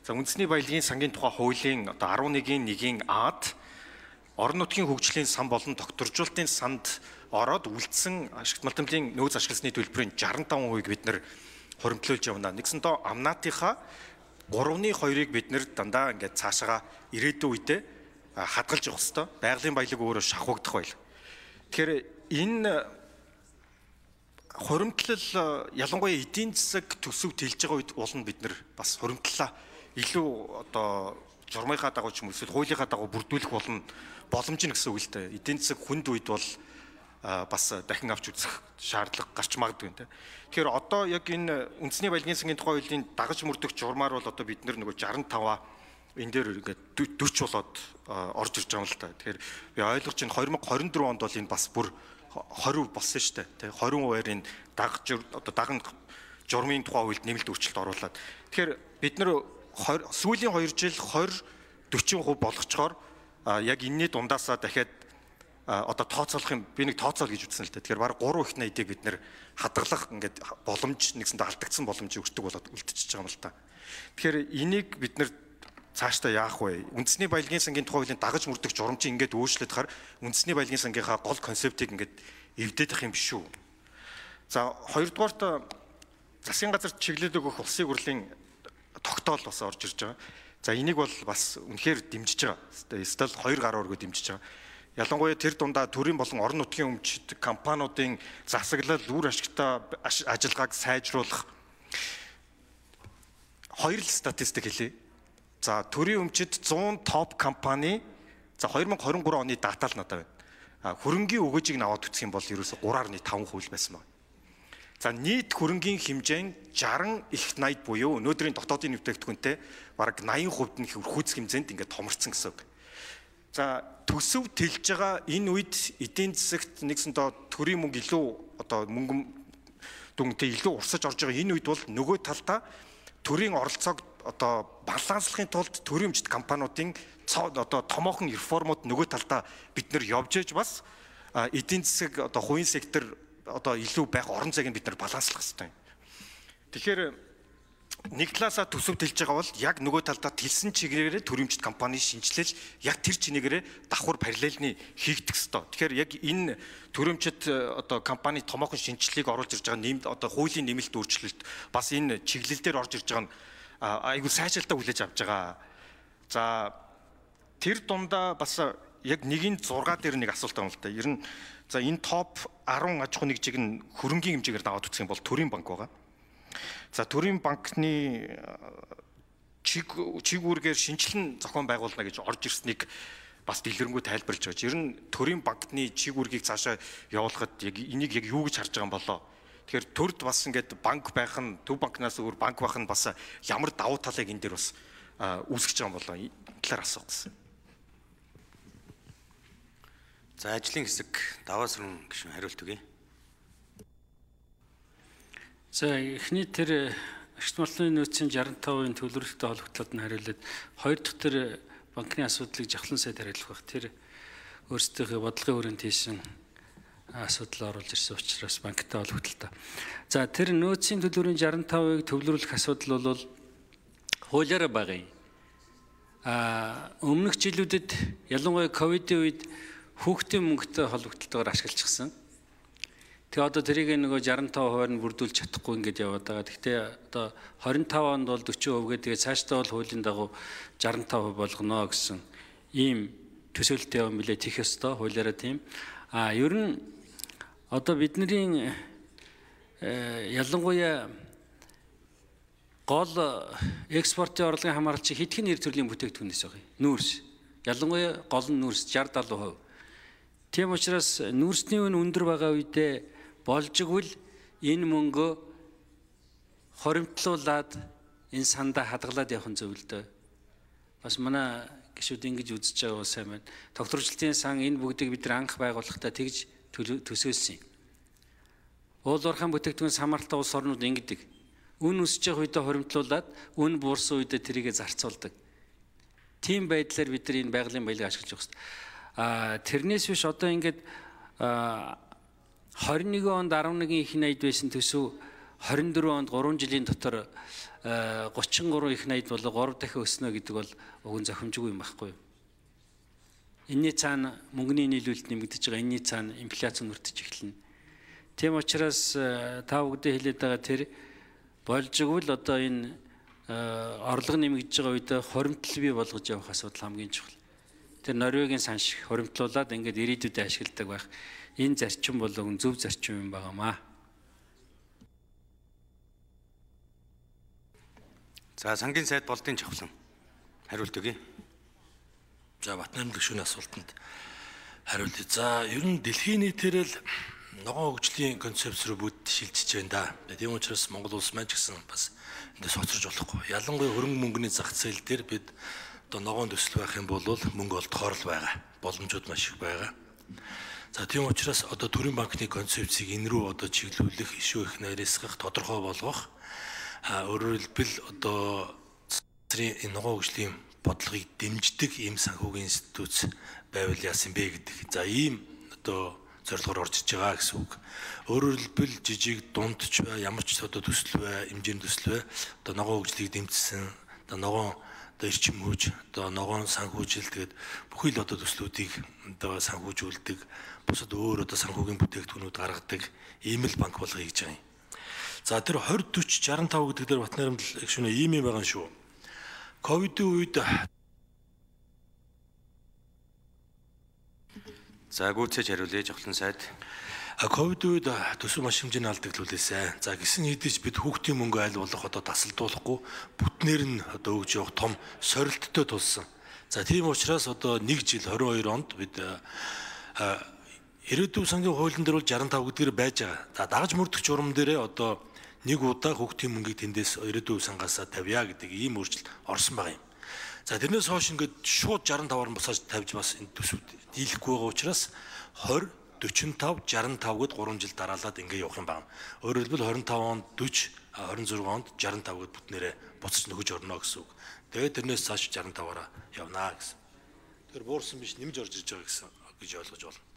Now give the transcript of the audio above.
За үндэсний баялагын сангийн тухай хуулийн одоо 11-1-ийн A'д орон нутгийн хөгжлийн сан болон докторжуулалтын санд ороод үлдсэн ашигт малтмлын нөөц ашигласны төлбөрийн 65% бид нэр хуримтлуулж явна. Нэгсэндээ амнаатынхаа 3/2-ыг бид нэр дандаа ингээд цаашаага ирээдүйн үедээ хадгалж явах хэрэгтэй. Байгалийн баялаг өөрөө шахагдах байл. Тэгэхээр энэ хуримтлал ялангуяа эдийн засаг төсөв тэлж байгаа үед болно бид нэр бас хуримтлалаа илүү одоо журмынхаа дагуу ч юм уу эсвэл хуулийнхаа дагуу бүрдүүлэх боломж нь гэсэн үг л дээ. Эдийн засаг хүнд үед бол бас дахин авч үзэх шаардлага гарч магадгүй юм те. Тэгэхээр одоо яг энэ үндэсний баялагын сангийн тухай хуулийн дагаж мөрдөх журмаар бол одоо бид нөгөө 65 энэ дээр ингээд 40 болоод орж ирж байгаа юм л та. Тэгэхээр би ойлгож байна 2024 онд бол энэ бас бүр 20% болсон шүү дээ. 20%-аар энэ даган журмын тухай хуульд нэмэлт өөрчлөлт оруулаад. Тэгэхээр бид нэр сүүлийн 2 жил 20-40% болгочоор яг энэний дундаасаа дахиад одоо тооцоолох юм би нэг тооцоол гэж үзсэн л дээ. Тэгэхээр баг 3 их найдыг бид нэр хадгалах ингээд боломж нэгсэндээ алдагдсан боломжийг өртөг болоод үлдчихэж байгаа юм л та. Тэгэхээр энийг бид нэр цаашдаа яах вэ? Үндэсний баялагын сангийн тухай хуулийн дагаж мөрдөх журамчийг ингээд өөрчлөлт хаар үндэсний баялагын сангийнхаа гол концептыг ингээд эвдээдэх юм биш үү? За хоёрдугаарт засгийн газарт чиглэл өгөх улсын хурлын тогтоол бас орж ирж байгаа. За энийг бол бас үнэхээр дэмжиж байгаа. Стал 2 гаруй өргөө дэмжиж байгаа. Ялангуяа тэр дундаа төрийн болон орон нутгийн өмчит компаниудын засаглал үр ашигтай ажиллагааг сайжруулах 2 статистик хэлье. За төрийн өмчит 100 топ компани за 2023 оны дата л надад байна. Хөрөнгийн өгөөжийг наваад үтсэх юм бол ерөөсө 3.5% байсан байна. За нийт хөрөнгийн хэмжээ нь 60 их 80 буюу өнөөдрийн дотоодын нэвтрэгдэхүүнтэй бараг 80% нь хөрхүүц хэмжээнд ингээд томорцсон гэсэн үг. За төсөв тэлж байгаа энэ үед эдийн засагт нэгсэндээ төрийн мөнгө илүү одоо мөнгө дүнтэй илүү урсаж орж байгаа энэ үед бол нөгөө талдаа төрийн оролцоог одоо баланслахын тулд төрийн өмчит компаниудын одоо томоохон реформууд нөгөө талдаа бид нэр явж ээж бас эдийн засаг одоо хувийн сектор одоо илүү байх орон зайг нь бид нар баланслах хэрэгтэй. Тэгэхээр нэг талаасаа төсөв тэлж байгаа бол яг нөгөө талдаа тэлсэн чиглэлээр төрийн өмчит компани шинжилэл яг тэр чинээгээр давхар параллельны хийгдэх хэрэгтэй. Тэгэхээр яг энэ төрийн өмчит одоо компани томоохон шинжилгээг оруулж ирж байгаа нэмэлт одоо хуулийн нэмэлт өөрчлөлт бас энэ чиглэл дээр орж ирж байгаа нь айгүй сайжралтай хүлээж авч байгаа. За тэр дундаа бас яг 1-6 дээр нэг асуулт байна л да. Ер нь за энэ топ 10 аж ахуй нэгжийг нь хөрөнгийн хэмжээгээр даваад үзэх юм бол төрийн банк байгаа. За төрийн банкны чиг үүргээр шинжилэн зохион байгуулна гэж орж ирснийг бас дэлгэрэнгүй тайлбарлаж байгаа. Ер нь төрийн банкны чиг үүргийг цаашаа явуулахад яг энийг яг юу гэж харж байгаа юм болоо. Тэгэхээр төрд бас ингээд банк байх нь төв банкнаас өөр банк байх нь бас ямар давуу талыг энэ дээр бас үүсгэж байгаа юм болоо. Энэ талаар асуух гэсэн. За ажлын хэсэг даваа сүрэн гишүүн хариулт өгье. За эхний тэр ашигт малтны нөөцийн 65%-ийн төлөвлөлтөд холбогдлоод нь хариулаад хоёр дахь тэр банкны асуудлыг жавхлан сайд хариулах байх. Тэр өөрсдийнхөө бодлогын хүрээнд хийсэн асуудал оруулж ирсэн учраас банктай холбогдлоо. За тэр нөөцийн төлбөрийн 65%-ыг төвлөрүүлэх асуудал бол хуулиараа байгаа юм. Өмнөх жилүүдэд ялангуяа ковидын үед хүүхдийн мөнгөтэй холбогдлолтоор ашиглажсэн. Тэгээ одоо тэрийг нөгөө 65% нь бүрдүүлж чадахгүй ингэж яваад байгаа. Гэхдээ одоо 25 онд бол 40% гэдэг цаашдаа бол хуулийн дагуу 65% болгоно гэсэн ийм төсөөлөлт явсан билээ тех ёстой хуулиараа тийм. Ер нь одоо бидний ялангуяа гол экспортын орлогын хамгаалалт хэдхэн нэр төрлийн бүтээгдэхүүнээс байгаа юм. Нүүрс. Ялангуяа гол нь нүүрс 60-70%. Тийм учраас нүүрсний үн өндөр байгаа үедээ болж игэл энэ мөнгө хоримтлуулад энэ сандаа хадгалаад явах нь зөв л дээ. Бас манай гишүүд ингэж үзэж байгаа сайн байна. Докторчлалтын сан энэ бүгдийг бид нар анх байгуулахдаа тэгж төсөөлсөн юм. Уул уурхайн бүтээгдэхүүн самаралтай улс орнууд ингэдэг. Үн өсөж явах үедээ хоримтлуулад үн буурсан үедээ тэрийгэ зарцуулдаг. Тийм байдлаар бид нар энэ байгалийн баялаг ашиглаж явах хэрэгтэй. Тэрнээс биш одоо ингээд 21 онд 11 их найд байсан төсөв 24 онд 3 жилийн дотор 33 их найд бол 3 дахин өснө гэдэг бол уг нь зохимжгүй юм байхгүй юу? Энэний цаана мөнгөний нийлүүлэлт нэмэгдэж байгаа, энэний цаана инфляц нүртэж эхэлнэ. Тийм учраас та бүгдээ хэлээд байгаа тэр болж игэл одоо энэ орлого нэмэгдэж байгаа үед хоримтлал бий болгож явах асуудал хамгийн чухал. Тэр Норвегийн сан шиг хоримтлуулаад ингээд ирээдүйдээ ашигладаг байх. Энэ зарчим бол зөв зарчим юм байгаамаа. За сангийн сайд болдын чавхлан хариулт өгье. За Батнамын гишүүний асуултанд хариулъя. За ер нь дэлхийн нийтээр л ногоон хөгжлийн концепц руу бүгд шилжиж байна да. Тийм учраас Монгол улс маань ч гэсэн бас эндээ соцорж болохгүй. Ялангуяа хөрөнгө мөнгөний зах зээл дээр бид одоо ногоон төсөл байх юм бол мөнгө олдохоор л байгаа. Боломжууд маш их байгаа. За тийм учраас одоо төрийн банкны концепцийг энэ рүү одоо чиглүүлэх, ишүү их нарийсгах, тодорхой болгох. Өөрөөр хэлбэл одоо энэ ногоон хөгжлийн бодлогыг дэмждэг ийм санхүүгийн институт байвал яасан бэ гэдэг. За ийм одоо зорилгоор орж иж байгаа гэсэн үг. Өөрөөр хэлбэл жижиг дунд ч ямар ч одоо төсөл бай, хэмжээний төсөл бай, одоо ногоон хөгжлийг дэмжсэн, одоо ногоон одоо эрчим хүйж, одоо ногоон санхүүжил тэгээд бүхий л одоо төслүүдийг одоо санхүүжүүлдэг, бусад өөр одоо санхүүгийн бүтээгдэхүүнүүд гаргадаг ийм л банк болгоё гэж байгаа юм. За тэр 20 40 65 гэдэг дээр Батнамд гişүнэ ийм юм байгаа шүү. Ковидын үед За гүйцээж хариулъя жавхлан сайд. Ковидын үед төсөв маш хэмжээний алдагдлуулсан. За гисэн хэдиж бид хүүхдийн мөнгө айл болох одоо тасалдуулахгүй бүтнээр нь одоо өгж явах том сорилттой тулсан. За тийм учраас одоо 1 жил 22 онд бид ирээдүйн сангийн хуулийн дээр бол 65 гэдгээр байж байгаа. За дагаж мөрдөх журам дээрээ одоо нэг удаа хүүхдийн мөнгийг тэндээс ирээдүйн сангаасаа тавья гэдэг ийм өөрчлөлт орсон байгаа юм. За тэрнээс хойш ингээд шууд 65-аар босож тавьж бас энэ төсөвд дийлэхгүй байгаа учраас 20 45 65 гэд 3 жил дараалаад ингээд явах юм байна. Өөрөөр хэлбэл 25 онд 40, 26 онд 65 гэд бүтнээрээ буцаж нөгөж орно гэсэн үг. Тэгээд тэрнээс цааш 65-аараа явнаа гэсэн. Тэр буурсан биш нэмж орж иж байгаа гэсэн гэж ойлгож байна.